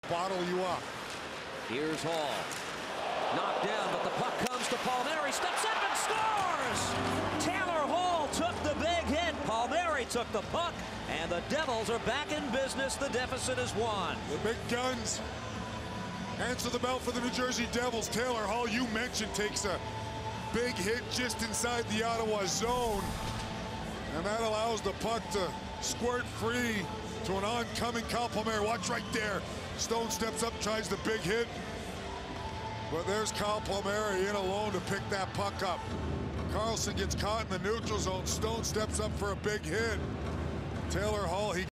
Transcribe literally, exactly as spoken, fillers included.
bottle you up. Here's Hall. Knocked down, but the puck comes to Palmieri. Steps up and scores! Taylor Hall took the big hit. Palmieri took the puck, and the Devils are back in business. The deficit is one. The big guns answer the bell for the New Jersey Devils. Taylor Hall, you mentioned, takes a big hit just inside the Ottawa zone, and that allows the puck to squirt free to an oncoming Kyle Palmieri. Watch right there. Stone steps up, tries the big hit, but there's Kyle Palmieri in alone to pick that puck up. Carlson gets caught in the neutral zone. Stone steps up for a big hit. Taylor Hall, he